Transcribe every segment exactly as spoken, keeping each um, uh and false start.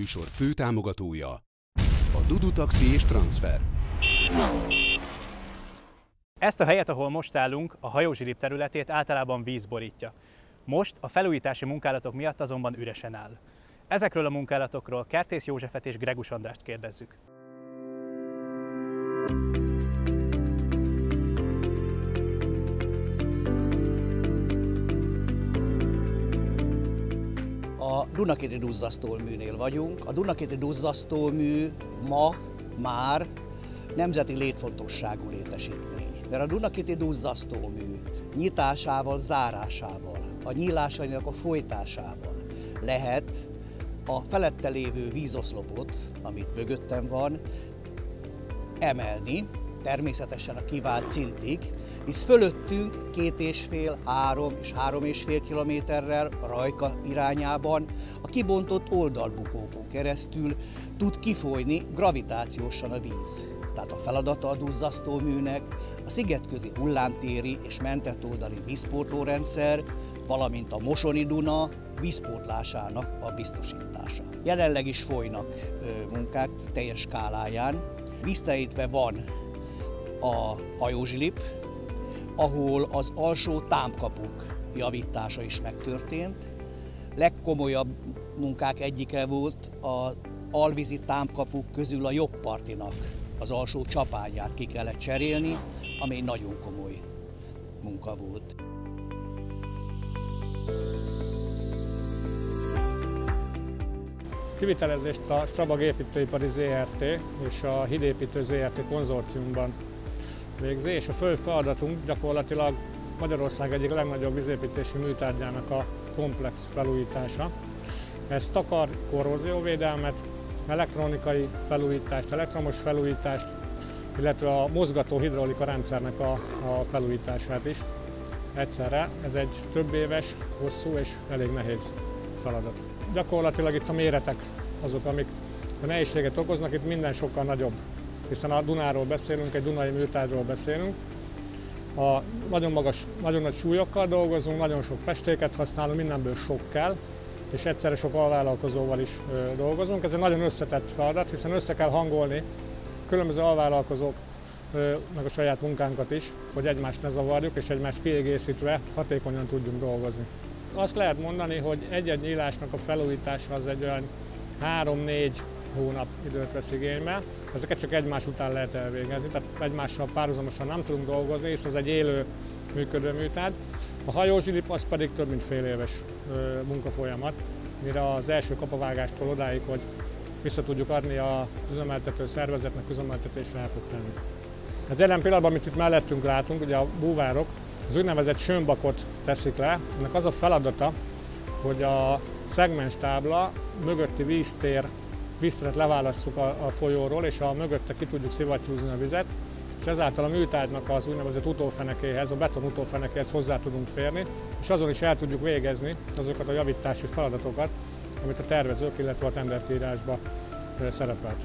műsor főtámogatója a Dudu Taxi és Transfer. Ezt a helyet, ahol most állunk, a hajózsilip területét általában víz borítja. Most a felújítási munkálatok miatt azonban üresen áll. Ezekről a munkálatokról Kertész Józsefet és Gregus Andrást kérdezzük. A Dunakéti duzzasztóműnél vagyunk. A Dunakéti duzzasztómű ma már nemzeti létfontosságú létesítmény. Mert a Dunakéti duzzasztómű nyitásával, zárásával, a nyílásainak a folytásával lehet a felette lévő vízoszlopot, amit mögöttem van, emelni, természetesen a kivált szintig, hisz fölöttünk két és fél, három és három és fél kilométerrel a Rajka irányában a kibontott oldalbukókon keresztül tud kifolyni gravitációsan a víz. Tehát a feladata a duzzasztóműnek a szigetközi hullámtéri és mentett oldali vízpótlórendszer, valamint a Mosoni Duna vízpótlásának a biztosítása. Jelenleg is folynak munkák teljes skáláján. Vízterítve van a hajózsilip, ahol az alsó támkapuk javítása is megtörtént. Legkomolyabb munkák egyike volt az alvízi támkapuk közül a jobb partinak az alsó csapágyát ki kellett cserélni, ami egy nagyon komoly munka volt. Kivitelezést a Strabag építőipari zé er té és a Hídépítő zé er té konzorciumban végzi, és a fő feladatunk gyakorlatilag Magyarország egyik legnagyobb vízépítési műtárgyának a komplex felújítása. Ez takar korrózióvédelmet, elektronikai felújítást, elektromos felújítást, illetve a mozgató hidraulika rendszernek a, a felújítását is egyszerre. Ez egy több éves, hosszú és elég nehéz feladat. Gyakorlatilag itt a méretek azok, amik a nehézséget okoznak, itt minden sokkal nagyobb, hiszen a Dunáról beszélünk, egy dunai műtárgyról beszélünk. A nagyon magas, nagyon nagy súlyokkal dolgozunk, nagyon sok festéket használunk, mindenből sok kell, és egyszerre sok alvállalkozóval is ö, dolgozunk. Ez egy nagyon összetett feladat, hiszen össze kell hangolni különböző alvállalkozók ö, meg a saját munkánkat is, hogy egymást ne zavarjuk, és egymást kiegészítve hatékonyan tudjunk dolgozni. Azt lehet mondani, hogy egy-egy nyílásnak a felújítása az egy olyan három-négy hónap időt vesz igénybe. Ezeket csak egymás után lehet elvégezni, tehát egymással párhuzamosan nem tudunk dolgozni, hisz ez egy élő, működő műtárgy. A hajózsilip az pedig több mint fél éves munkafolyamat, mire az első kapavágástól odáig, hogy vissza tudjuk adni az üzemeltető szervezetnek, üzemeltetésre el fog tenni. Hát jelen pillanatban, amit itt mellettünk látunk, ugye a búvárok, az úgynevezett sönbakot teszik le. Ennek az a feladata, hogy a szegmenstábla mögötti víztér, vízteret leválasszuk a, a folyóról, és a mögötte ki tudjuk szivattyúzni a vizet, és ezáltal a műtárgynak az úgynevezett utófenekéhez, a beton utófenekéhez hozzá tudunk férni, és azon is el tudjuk végezni azokat a javítási feladatokat, amit a tervezők, illetve a tenderkiírásban szerepelt.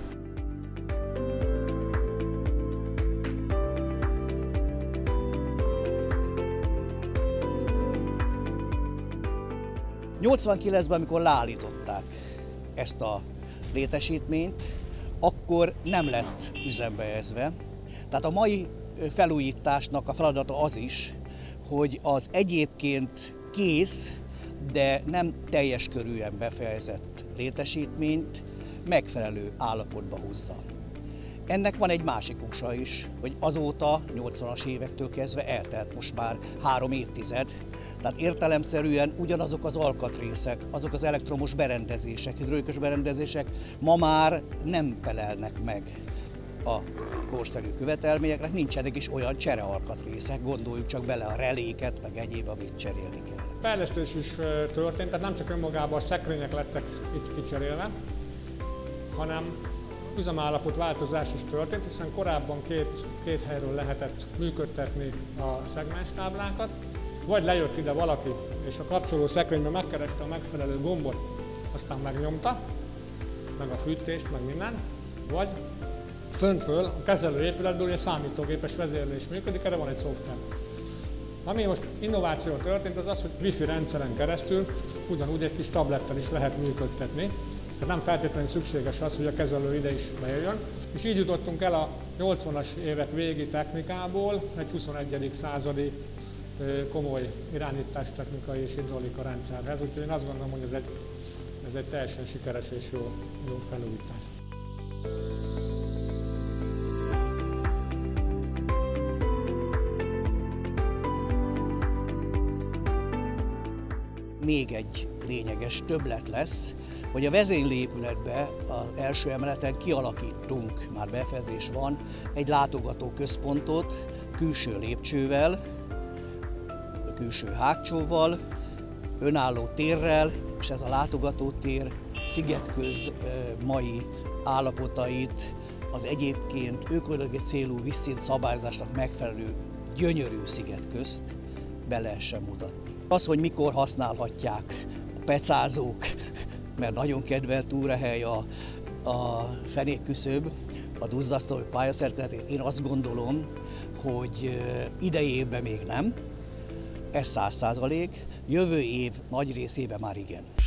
nyolcvankilencben, amikor leállították ezt a létesítményt, akkor nem lett üzembe helyezve. Tehát a mai felújításnak a feladata az is, hogy az egyébként kész, de nem teljes körűen befejezett létesítményt megfelelő állapotba hozza. Ennek van egy másik oka is, hogy azóta, nyolcvanas évektől kezdve eltelt most már három évtized, tehát értelemszerűen ugyanazok az alkatrészek, azok az elektromos berendezések, hidraulikus berendezések ma már nem felelnek meg a korszerű követelményeknek, nincsenek is olyan cserealkatrészek, gondoljuk csak bele a reléket, meg egyéb, amit cserélni kell. Fejlesztés is történt, tehát nem csak önmagában a szekrények lettek itt kicserélve, hanem üzemállapot változás is történt, hiszen korábban két, két helyről lehetett működtetni a szegmenstáblákat, vagy lejött ide valaki, és a kapcsoló szekrényben megkereste a megfelelő gombot, aztán megnyomta, meg a fűtést, meg minden, vagy föntről, a kezelőépületből egy számítógépes vezérlés működik, erre van egy szoftver. Ami most innováció történt, az az, hogy wifi rendszeren keresztül ugyanúgy egy kis tablettel is lehet működtetni, Tehát nem feltétlenül szükséges az, hogy a kezelő ide is bejöjjön. És így jutottunk el a nyolcvanas évek végi technikából egy huszonegyedik századi komoly irányítástechnikai és hidrolika rendszerhez. Úgyhogy én azt gondolom, hogy ez egy, ez egy teljesen sikeres és jó, jó felújítás. Még egy lényeges többlet lesz, hogy a vezénylőépületbe az első emeleten kialakítunk, már befejezés van, egy látogatóközpontot külső lépcsővel, külső hágcsóval, önálló térrel, és ez a látogatótér Szigetköz mai állapotait az egyébként ökológiai célú vízszint szabályozásnak megfelelő gyönyörű Szigetközt be lehessen mutatni. Az, hogy mikor használhatják a pecázók, mert nagyon kedvelt túrahely a, a fenékküszöb, a duzzasztó pályaszerkezetét, én azt gondolom, hogy idei évben még nem, ez száz százalék, jövő év nagy részében már igen.